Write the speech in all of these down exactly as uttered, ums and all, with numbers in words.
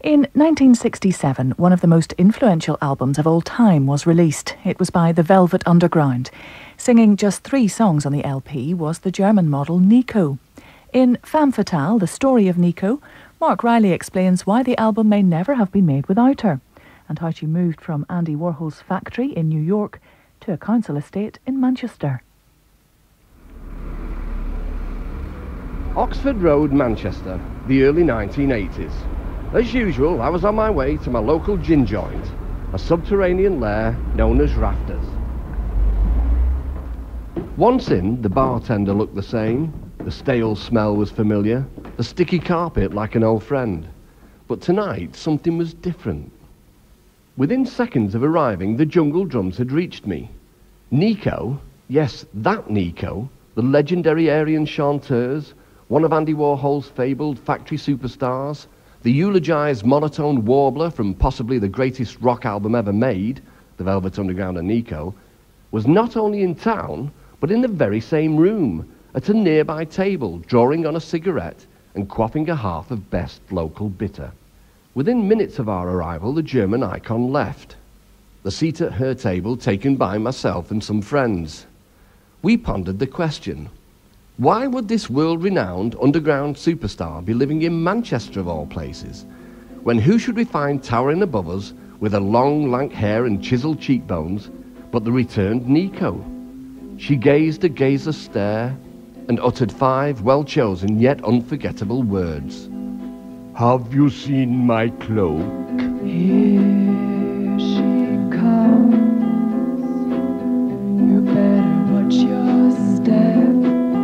In nineteen sixty-seven, one of the most influential albums of all time was released. It was by the Velvet Underground. Singing just three songs on the L P was the German model Nico. In Femme Fatale, the story of Nico, Mark Riley explains why the album may never have been made without her, and how she moved from Andy Warhol's factory in New York to a council estate in Manchester. Oxford Road, Manchester, the early nineteen eighties. As usual, I was on my way to my local gin joint, a subterranean lair known as Rafters. Once in, the bartender looked the same, the stale smell was familiar, the sticky carpet like an old friend. But tonight, something was different. Within seconds of arriving, the jungle drums had reached me. Nico, yes, that Nico, the legendary Aryan chanteuse, one of Andy Warhol's fabled factory superstars, the eulogised monotone warbler from possibly the greatest rock album ever made, The Velvet Underground and Nico, was not only in town, but in the very same room, at a nearby table, drawing on a cigarette and quaffing a half of best local bitter. Within minutes of our arrival, the German icon left, the seat at her table taken by myself and some friends. We pondered the question, why would this world-renowned underground superstar be living in Manchester of all places, when who should we find towering above us with her long, lank hair and chiseled cheekbones but the returned Nico? She gazed a gazeless stare and uttered five well-chosen yet unforgettable words. Have you seen my cloak? Here she comes. You better watch your step.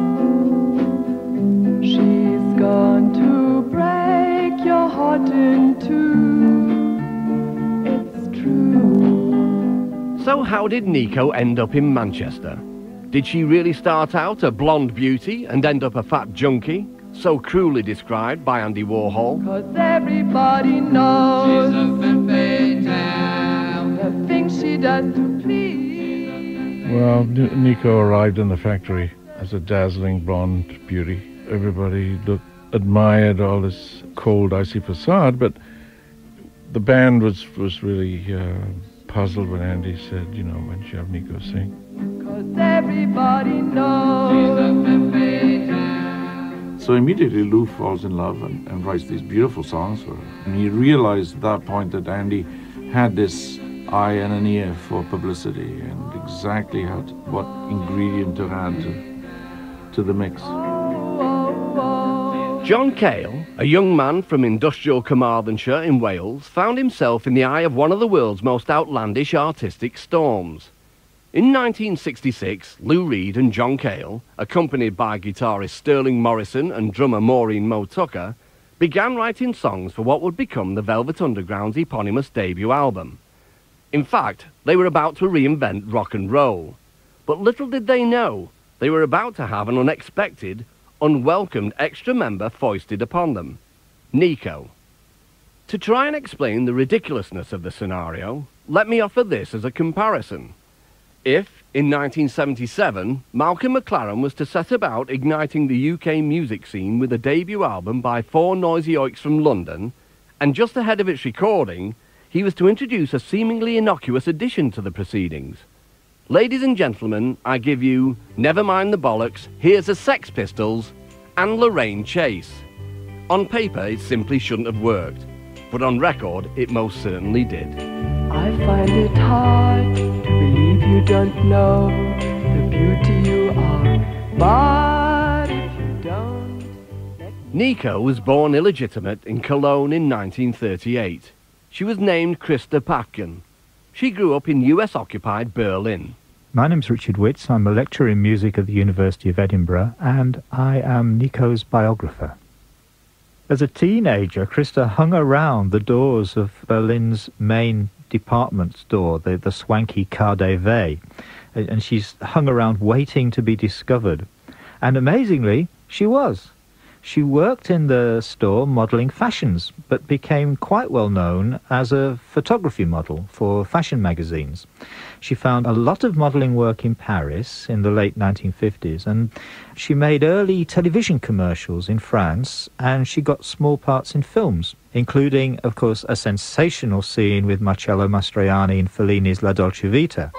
She's gone to break your heart in two. It's true. So how did Nico end up in Manchester? Did she really start out a blonde beauty and end up a fat junkie, so cruelly described by Andy Warhol? 'Cause everybody knows she's a femme fatale. the things she does to please. Well, N Nico arrived in the factory as a dazzling blonde beauty. Everybody looked, admired all this cold, icy facade, but the band was, was really uh, puzzled when Andy said, you know, when you have Nico sing. 'Cause everybody knows she's a femme fatale. So immediately Lou falls in love and, and writes these beautiful songs for her. And he realized at that point that Andy had this eye and an ear for publicity and exactly how to, what ingredient to add to, to the mix. John Cale, a young man from industrial Carmarthenshire in Wales, found himself in the eye of one of the world's most outlandish artistic storms. In nineteen sixty-six, Lou Reed and John Cale, accompanied by guitarist Sterling Morrison and drummer Maureen Mo Tucker, began writing songs for what would become the Velvet Underground's eponymous debut album. In fact, they were about to reinvent rock and roll. But little did they know, they were about to have an unexpected, unwelcomed extra member foisted upon them, Nico. To try and explain the ridiculousness of the scenario, let me offer this as a comparison. If, in nineteen seventy-seven, Malcolm McLaren was to set about igniting the U K music scene with a debut album by four noisy oiks from London, and just ahead of its recording, he was to introduce a seemingly innocuous addition to the proceedings. Ladies and gentlemen, I give you Never Mind the Bollocks, Here's the Sex Pistols, and Lorraine Chase. On paper, it simply shouldn't have worked, but on record, it most certainly did. I find it hard to believe you don't know the beauty you are, but if you don't... Nico was born illegitimate in Cologne in nineteen thirty-eight. She was named Krista Paffgen. She grew up in U S-occupied Berlin. My name's Richard Witts. I'm a lecturer in music at the University of Edinburgh, and I am Nico's biographer. As a teenager, Krista hung around the doors of Berlin's main department store, the, the swanky Cardevet, and she's hung around waiting to be discovered. And amazingly, she was. She worked in the store modelling fashions, but became quite well known as a photography model for fashion magazines. She found a lot of modelling work in Paris in the late nineteen fifties, and she made early television commercials in France, and she got small parts in films. including, of course, a sensational scene with Marcello Mastroianni in Fellini's La Dolce Vita.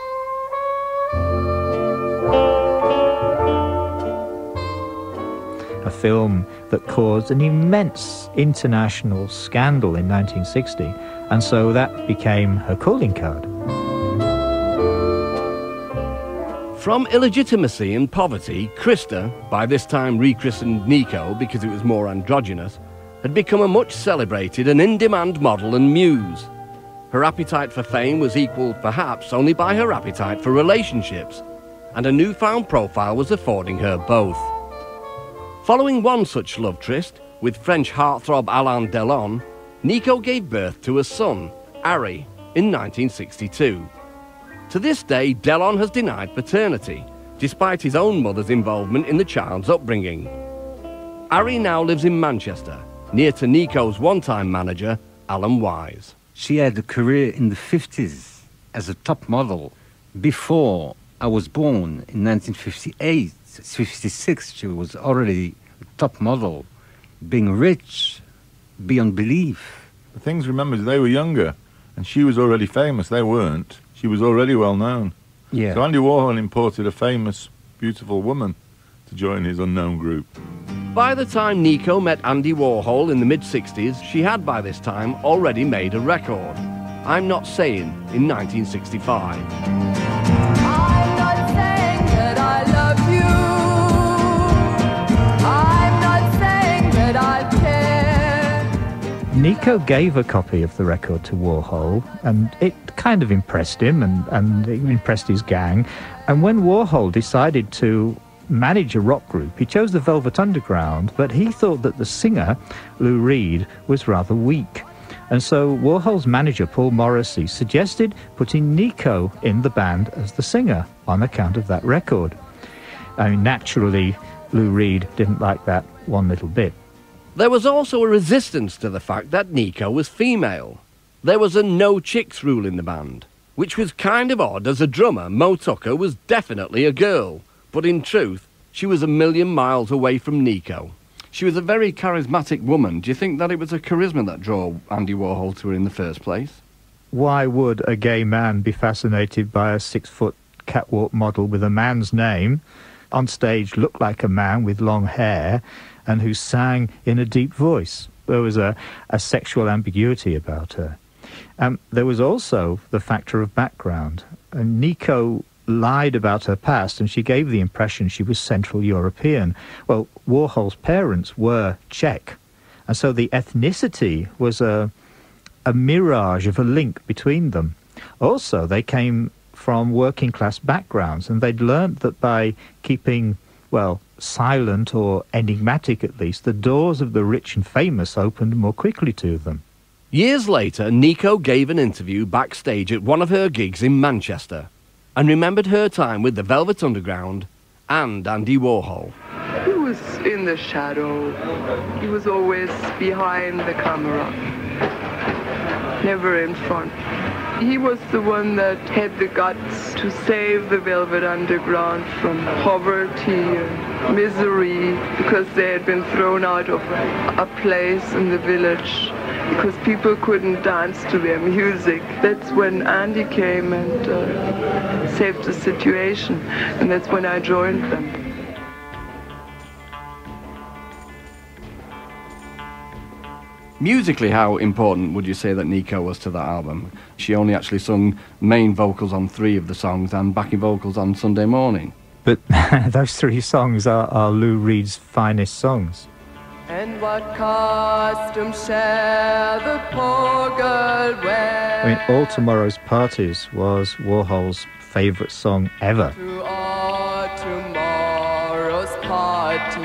A film that caused an immense international scandal in nineteen sixty, and so that became her calling card. From illegitimacy and poverty, Krista, by this time rechristened Nico because it was more androgynous, had become a much celebrated and in-demand model and muse. Her appetite for fame was equalled perhaps only by her appetite for relationships, and a newfound profile was affording her both. Following one such love tryst, with French heartthrob Alain Delon, Nico gave birth to a son, Harry, in nineteen sixty-two. To this day, Delon has denied paternity, despite his own mother's involvement in the child's upbringing. Harry now lives in Manchester, near to Nico's one-time manager, Alan Wise. She had a career in the fifties as a top model. Before I was born in nineteen fifty-eight, fifty-six, she was already a top model, being rich beyond belief. The things, remember, they were younger, and she was already famous. They weren't. She was already well known. Yeah. So Andy Warhol imported a famous, beautiful woman to join his unknown group. By the time Nico met Andy Warhol in the mid-sixties, she had by this time already made a record, I'm Not Saying, in nineteen sixty-five. I'm not saying that I love you. I'm not saying that I care. Nico gave a copy of the record to Warhol, and it kind of impressed him, and, and it impressed his gang. And when Warhol decided to manage a rock group, he chose the Velvet Underground, but he thought that the singer, Lou Reed, was rather weak. And so Warhol's manager, Paul Morrissey, suggested putting Nico in the band as the singer on account of that record. I mean, naturally, Lou Reed didn't like that one little bit. There was also a resistance to the fact that Nico was female. There was a no chicks rule in the band, which was kind of odd as a drummer, Mo Tucker, was definitely a girl, but in truth, she was a million miles away from Nico. She was a very charismatic woman. Do you think that it was a charisma that drew Andy Warhol to her in the first place? Why would a gay man be fascinated by a six-foot catwalk model with a man's name, on stage looked like a man with long hair, and who sang in a deep voice? There was a, a sexual ambiguity about her. Um, there was also the factor of background. And Nico lied about her past, and she gave the impression she was Central European. Well, Warhol's parents were Czech, and so the ethnicity was a, a mirage of a link between them. Also, they came from working-class backgrounds, and they'd learnt that by keeping, well, silent or enigmatic at least, the doors of the rich and famous opened more quickly to them. Years later, Nico gave an interview backstage at one of her gigs in Manchester and remembered her time with the Velvet Underground and Andy Warhol. He was in the shadow. He was always behind the camera, never in front. He was the one that had the guts to save the Velvet Underground from poverty and misery, because they had been thrown out of a place in the village because people couldn't dance to their music. That's when Andy came and uh, saved the situation, and that's when I joined them. Musically, how important would you say that Nico was to that album? She only actually sung main vocals on three of the songs and backing vocals on Sunday Morning. But those three songs are, are Lou Reed's finest songs. And what costume shall the poor girl wear? I mean, All Tomorrow's Parties was Warhol's favourite song ever. To all tomorrow's parties.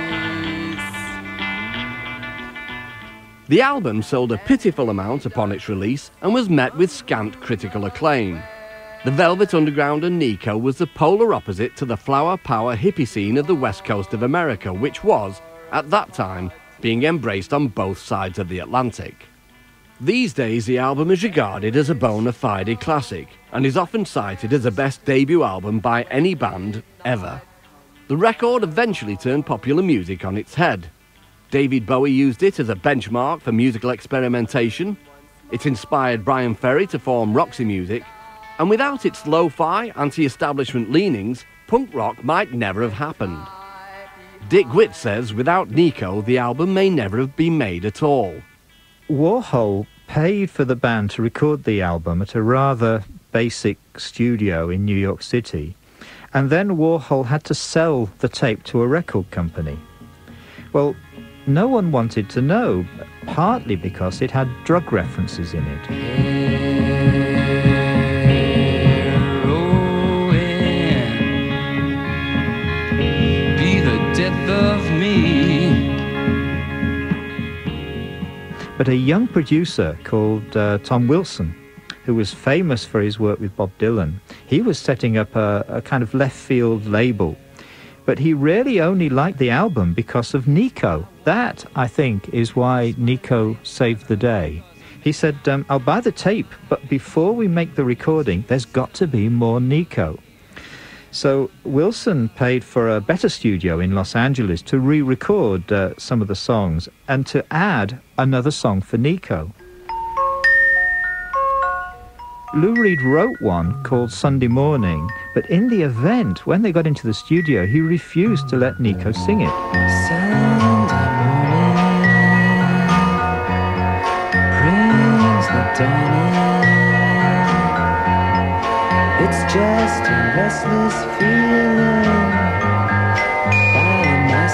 The album sold a pitiful amount upon its release and was met with scant critical acclaim. The Velvet Underground and Nico was the polar opposite to the flower power hippie scene of the west coast of America, which was, at that time, being embraced on both sides of the Atlantic. These days, the album is regarded as a bona fide classic and is often cited as the best debut album by any band ever. The record eventually turned popular music on its head. David Bowie used it as a benchmark for musical experimentation. It inspired Brian Ferry to form Roxy Music. And without its lo-fi, anti-establishment leanings, punk rock might never have happened. Dick Witts says without Nico, the album may never have been made at all. Warhol paid for the band to record the album at a rather basic studio in New York City, and then Warhol had to sell the tape to a record company. Well, no one wanted to know, partly because it had drug references in it. Be the death of me. But a young producer called uh, Tom Wilson, who was famous for his work with Bob Dylan, he was setting up a, a kind of left-field label. But he really only liked the album because of Nico. That, I think, is why Nico saved the day. He said, um, I'll buy the tape, but before we make the recording, there's got to be more Nico. So Wilson paid for a better studio in Los Angeles to re-record uh, some of the songs and to add another song for Nico. Lou Reed wrote one called Sunday Morning, but in the event, when they got into the studio, he refused to let Nico sing it. Sunday morning brings the dawning. It's just a restless feeling by my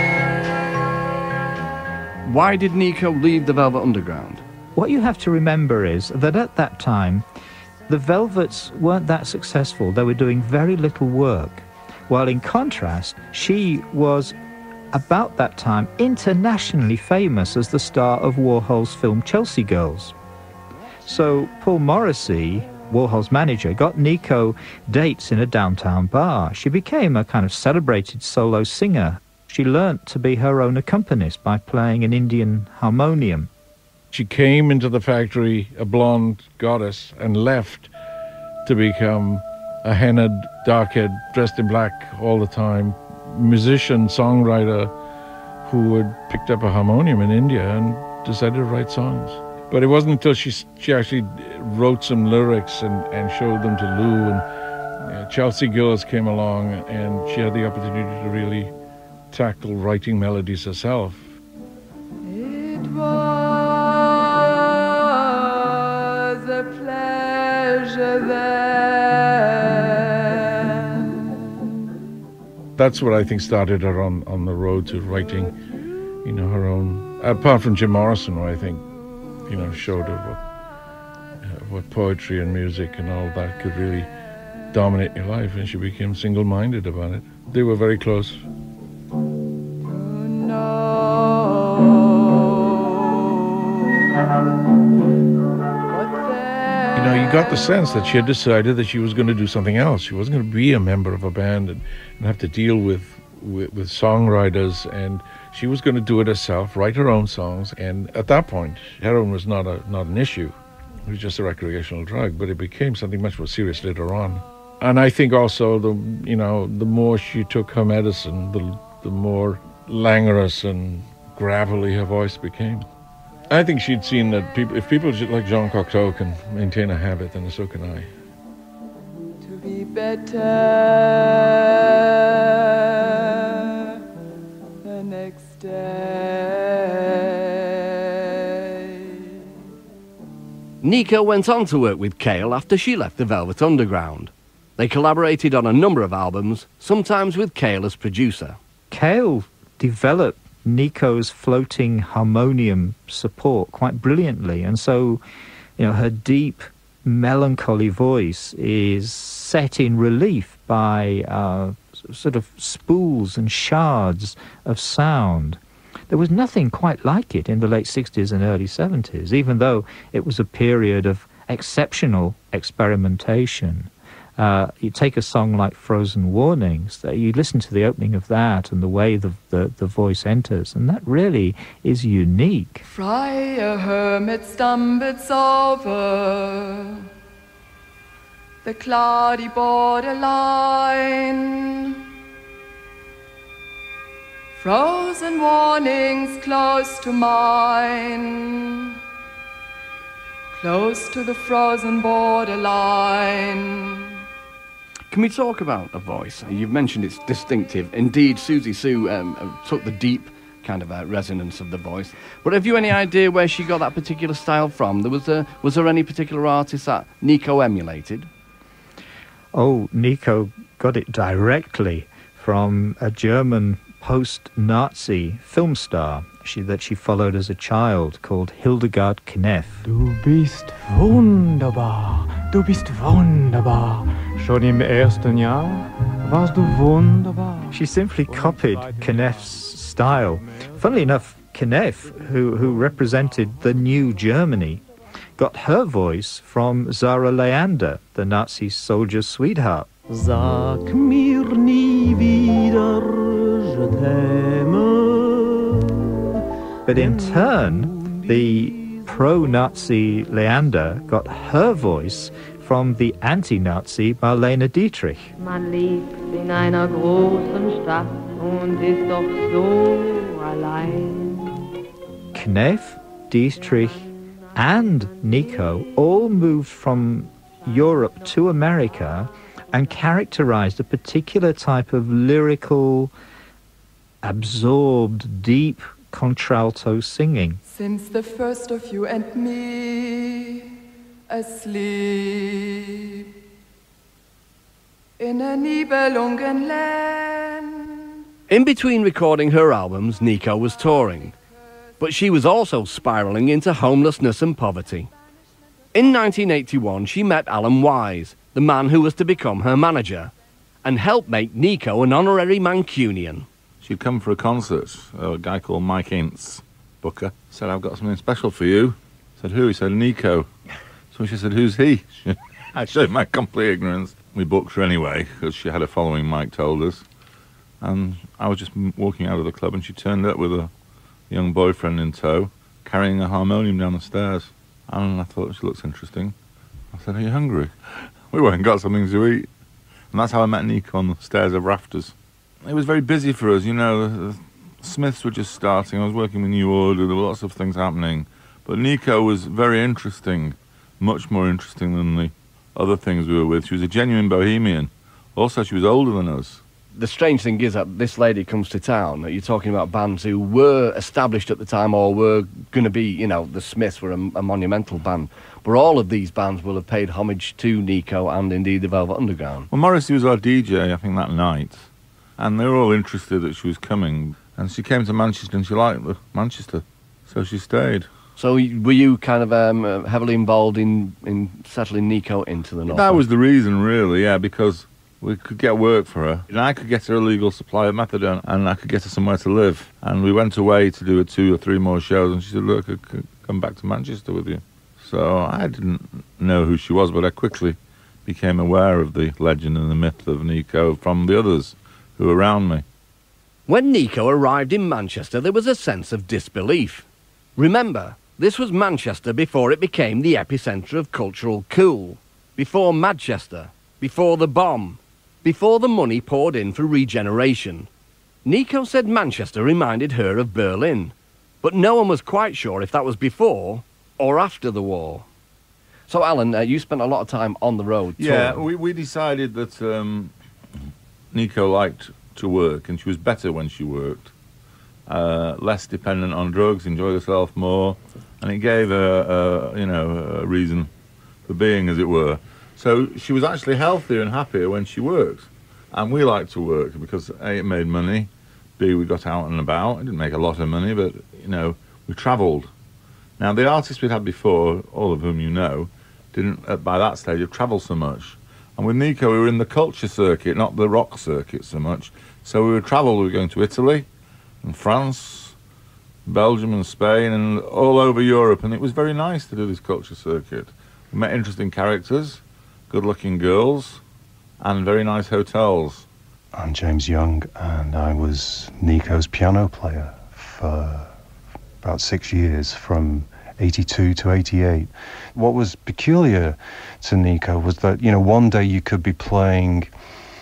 side. Why did Nico leave the Velvet Underground? What you have to remember is that at that time, the Velvets weren't that successful. They were doing very little work. While in contrast, she was, about that time, internationally famous as the star of Warhol's film Chelsea Girls. So Paul Morrissey, Warhol's manager, got Nico dates in a downtown bar. She became a kind of celebrated solo singer. She learnt to be her own accompanist by playing an Indian harmonium. She came into the factory a blonde goddess and left to become a hennaed, dark-haired, dressed in black all the time, musician, songwriter who had picked up a harmonium in India and decided to write songs. But it wasn't until she she actually wrote some lyrics and, and showed them to Lou, and uh, Chelsea Girls came along, and she had the opportunity to really tackle writing melodies herself. It was a pleasure then. That's what I think started her on, on the road to writing, you know, her own, apart from Jim Morrison, who I think, you know, showed her what, uh, what poetry and music and all that could really dominate your life, and she became single-minded about it. They were very close. You know, you got the sense that she had decided that she was going to do something else. She wasn't going to be a member of a band and, and have to deal with, with, with songwriters, and she was going to do it herself, write her own songs. And at that point, heroin was not a not an issue. It was just a recreational drug, but it became something much more serious later on. And I think also, the you know, the more she took her medicine, the, the more languorous and gravelly her voice became. I think she'd seen that people, if people like Jean Cocteau can maintain a habit, then so can I. To be better the next day. Nico went on to work with Cale after she left the Velvet Underground. They collaborated on a number of albums, sometimes with Cale as producer. Cale developed Nico's floating harmonium support quite brilliantly, and so, you know, her deep melancholy voice is set in relief by uh, sort of spools and shards of sound. There was nothing quite like it in the late sixties and early seventies, even though it was a period of exceptional experimentation. Uh, you take a song like Frozen Warnings, you listen to the opening of that and the way the, the, the voice enters, and that really is unique. Freie Hermit stumbles over the cloudy borderline. Frozen warnings close to mine, close to the frozen borderline. Can we talk about a voice? You've mentioned it's distinctive. Indeed, Susie Sue um, took the deep kind of uh, resonance of the voice. But have you any idea where she got that particular style from? There was a, was there any particular artist that Nico emulated? Oh, Nico got it directly from a German post-Nazi film star she, that she followed as a child called Hildegard Knef. Du bist wunderbar, du bist wunderbar. Schon im ersten Jahr warst du wunderbar. She simply copied Knef's style. Funnily enough, Knef, who, who represented the new Germany, got her voice from Zara Leander, the Nazi soldier's sweetheart. Sag mir nie wieder, je t'aime. But in turn, the pro-Nazi Leander got her voice from the anti-Nazi Marlene Dietrich. Man lebt in einer großen Stadt und ist doch so allein. Knef, Dietrich, and Nico all moved from Europe to America and characterized a particular type of lyrical, absorbed, deep contralto singing. Since the first of you and me asleep in a Nibelungenland. In between recording her albums, Nico was touring, but she was also spiralling into homelessness and poverty. In nineteen eighty-one, she met Alan Wise, the man who was to become her manager, and helped make Nico an honorary Mancunian. She'd come for a concert. A guy called Mike Ince, booker, said, I've got something special for you. I said, who? He said, Nico. So she said, who's he? I showed my complete ignorance. We booked her anyway, because she had a following, Mike told us. And I was just walking out of the club, and she turned up with a young boyfriend in tow, carrying a harmonium down the stairs. And I thought, she looks interesting. I said, are you hungry? We went and got something to eat. And that's how I met Nico on the stairs of Rafters. It was very busy for us, you know. The, the Smiths were just starting. I was working with New Order. There were lots of things happening. But Nico was very interesting, much more interesting than the other things we were with. She was a genuine bohemian. Also, she was older than us. The strange thing is that this lady comes to town. You're talking about bands who were established at the time or were going to be, you know, the Smiths were a, a monumental band. But all of these bands will have paid homage to Nico and indeed the Velvet Underground. Well, Morrissey was our D J, I think, that night. And they were all interested that she was coming. And she came to Manchester and she liked the Manchester. So she stayed. So were you kind of um, heavily involved in, in settling Nico into the North? That was the reason, really, yeah, because we could get work for her. And I could get her a legal supply of methadone and I could get her somewhere to live. And we went away to do a two or three more shows and she said, look, I could come back to Manchester with you. So I didn't know who she was, but I quickly became aware of the legend and the myth of Nico from the others who were around me. When Nico arrived in Manchester, there was a sense of disbelief. Remember, this was Manchester before it became the epicentre of cultural cool, before Manchester, before the bomb, before the money poured in for regeneration. Nico said Manchester reminded her of Berlin, but no one was quite sure if that was before or after the war. So, Alan, uh, you spent a lot of time on the road. Yeah, touring. we, we decided that um, Nico liked to work, and she was better when she worked. Uh, less dependent on drugs, enjoyed herself more, and it gave her, uh, you know, a reason for being, as it were. So she was actually healthier and happier when she worked. And we liked to work because A, it made money, B, we got out and about. It didn't make a lot of money, but, you know, we travelled. Now, the artists we'd had before, all of whom you know, didn't, uh, by that stage, have travelled so much. And with Nico, we were in the culture circuit, not the rock circuit so much. So we would travel, we were going to Italy and France, Belgium and Spain, and all over Europe. And it was very nice to do this culture circuit. We met interesting characters, good-looking girls, and very nice hotels. I'm James Young, and I was Nico's piano player for about six years, from eighty-two to eighty-eight. What was peculiar to Nico was that, you know, one day you could be playing,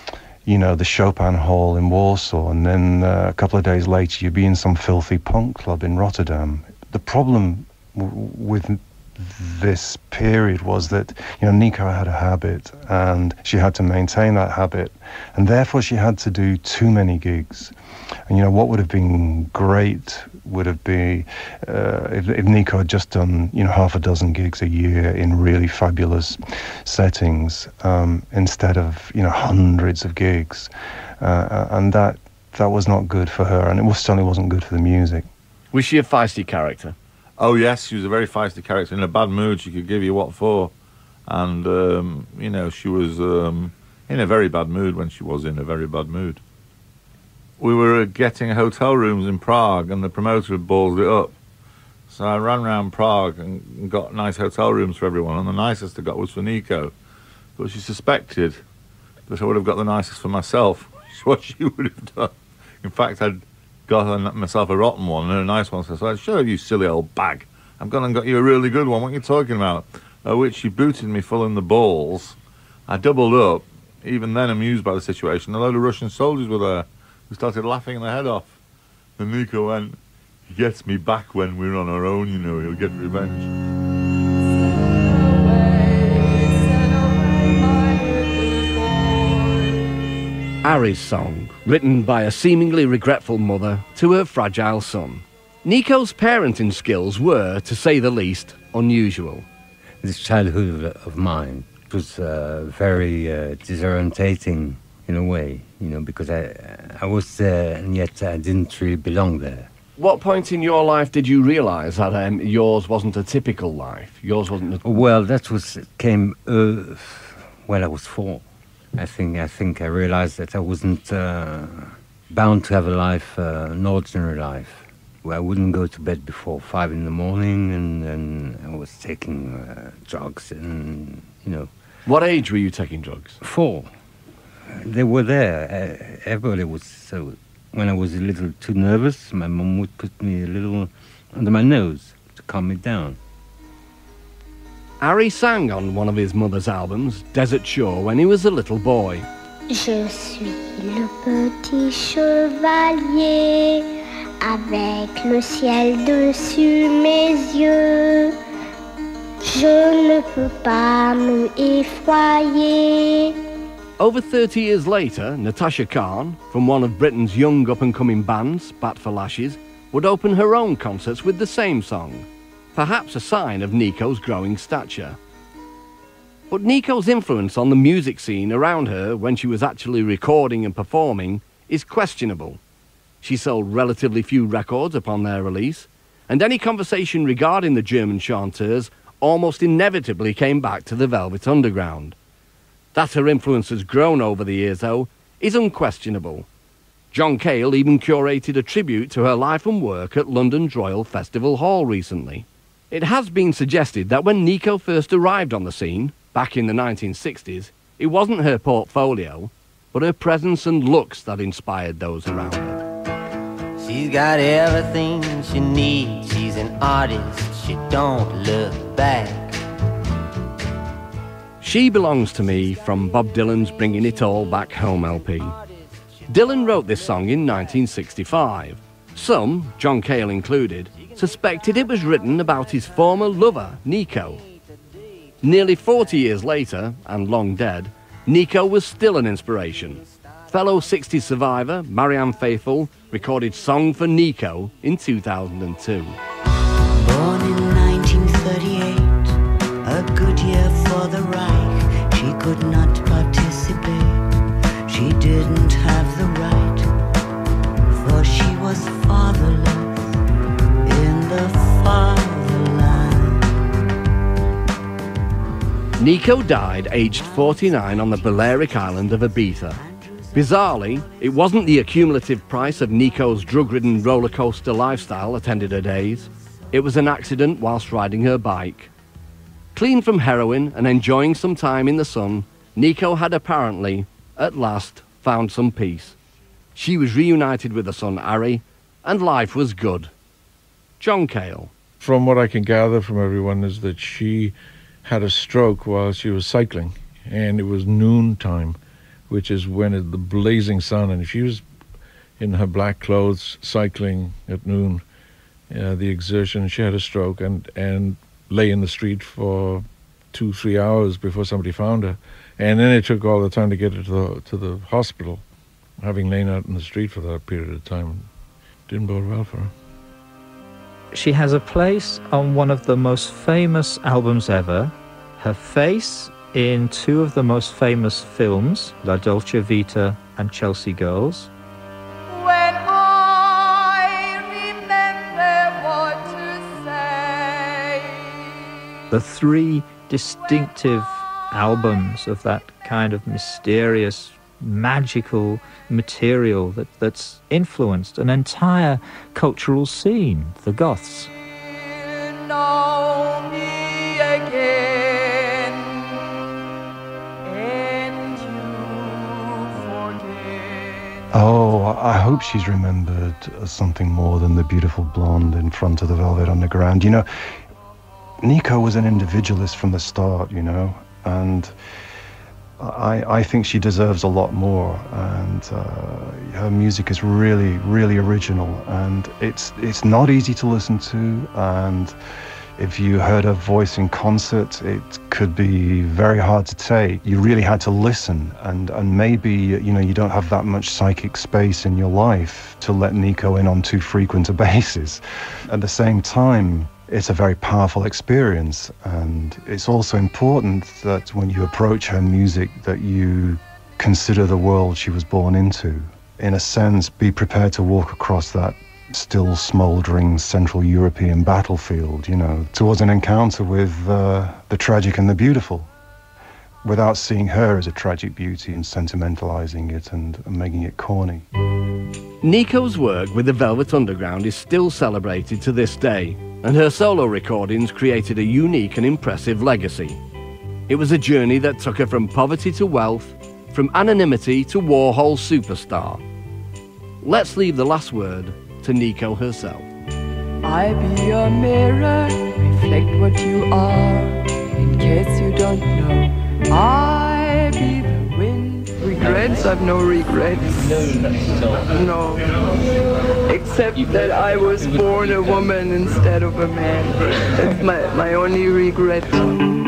you know, the Chopin Hall in Warsaw, and then uh, a couple of days later you'd be in some filthy punk club in Rotterdam. The problem w- with this period was that, you know, Nico had a habit, and she had to maintain that habit, and therefore she had to do too many gigs. And, you know, what would have been great would have been uh, if, if Nico had just done, you know, half a dozen gigs a year in really fabulous settings, um, instead of, you know, hundreds of gigs. Uh, and that that was not good for her, and it was, certainly wasn't good for the music. Was she a feisty character? Oh yes, she was a very feisty character. In a bad mood, she could give you what for. And, um, you know, she was um, in a very bad mood when she was in a very bad mood. We were getting hotel rooms in Prague, and the promoter had balled it up. So I ran around Prague and got nice hotel rooms for everyone, and the nicest I got was for Nico. But she suspected that I would have got the nicest for myself, which is what she would have done. In fact, I'd got myself a rotten one and a nice one, so I said, "Sure, you silly old bag. I've gone and got you a really good one. What are you talking about?" At which she booted me full in the balls. I doubled up, even then amused by the situation. A load of Russian soldiers were there. We started laughing their head off. And Nico went, "He gets me back when we're on our own, you know, he'll get revenge." Harry's song, written by a seemingly regretful mother to her fragile son. Nico's parenting skills were, to say the least, unusual. This childhood of mine was uh, very uh, disorientating in a way, you know, because I I was there and yet I didn't really belong there. What point in your life did you realise that um, yours wasn't a typical life? Yours wasn't a... Well, that was came uh, when I was four. I think I think I realised that I wasn't uh, bound to have a life, uh, an ordinary life. I wouldn't go to bed before five in the morning, and, and I was taking uh, drugs, and you know. What age were you taking drugs? Four. They were there. Uh, everybody was so. When I was a little too nervous, my mum would put me a little under my nose to calm me down. Harry sang on one of his mother's albums, Desert Shore, when he was a little boy. Je suis le petit chevalier, avec le ciel dessus mes yeux. Je ne peux pas me effroyer. Over thirty years later, Natasha Khan, from one of Britain's young up-and-coming bands, Bat for Lashes, would open her own concerts with the same song, perhaps a sign of Nico's growing stature. But Nico's influence on the music scene around her when she was actually recording and performing is questionable. She sold relatively few records upon their release, and any conversation regarding the German chanteurs almost inevitably came back to the Velvet Underground. That her influence has grown over the years, though, is unquestionable. John Cale even curated a tribute to her life and work at London's Royal Festival Hall recently. It has been suggested that when Nico first arrived on the scene, back in the nineteen sixties, it wasn't her portfolio, but her presence and looks that inspired those around her. She's got everything she needs. She's an artist. She don't look back. She Belongs to Me from Bob Dylan's Bringing It All Back Home L P. Dylan wrote this song in nineteen sixty-five. Some, John Cale included, suspected it was written about his former lover, Nico. Nearly forty years later, and long dead, Nico was still an inspiration. Fellow sixties survivor Marianne Faithfull recorded Song for Nico in two thousand two. Born in nineteen thirty-eight, a good year for the Reich. She could not participate. She didn't have the right, for she was fatherless in the fatherland. Nico died aged forty-nine on the Balearic island of Ibiza. Bizarrely, it wasn't the accumulative price of Nico's drug-ridden roller coaster lifestyle attended her days. It was an accident whilst riding her bike. Clean from heroin and enjoying some time in the sun, Nico had apparently, at last, found some peace. She was reunited with her son Harry, and life was good. John Cale. From what I can gather from everyone is that she had a stroke while she was cycling, and it was noon time which is when it, the blazing sun, and she was in her black clothes cycling at noon, uh, the exertion, she had a stroke and, and lay in the street for two, three hours before somebody found her. And then it took all the time to get her to the, to the hospital, having lain out in the street for that period of time. Didn't bode well for her. She has a place on one of the most famous albums ever. Her face in two of the most famous films, La Dolce Vita and Chelsea Girls. When I remember what to say. The three distinctive albums of that kind of mysterious, magical material that, that's influenced an entire cultural scene, the Goths. Know me again, and you forget. Oh, I hope she's remembered as something more than the beautiful blonde in front of the Velvet Underground. You know, Nico was an individualist from the start, you know, and I, I think she deserves a lot more, and uh, her music is really, really original, and it's it's not easy to listen to, and if you heard her voice in concert, it could be very hard to take. You really had to listen, and, and maybe, you know, you don't have that much psychic space in your life to let Nico in on too frequent a basis. At the same time, it's a very powerful experience, and it's also important that when you approach her music that you consider the world she was born into. In a sense, be prepared to walk across that still smouldering Central European battlefield, you know, towards an encounter with uh, the tragic and the beautiful, without seeing her as a tragic beauty and sentimentalizing it and, and making it corny. Nico's work with the Velvet Underground is still celebrated to this day, and her solo recordings created a unique and impressive legacy. It was a journey that took her from poverty to wealth, from anonymity to Warhol superstar. Let's leave the last word to Nico herself. I be a mirror, reflect what you are, in case you don't know. I be the wind. Regrets? I've no regrets. No. Except that I was born a woman instead of a man. That's my, my only regret.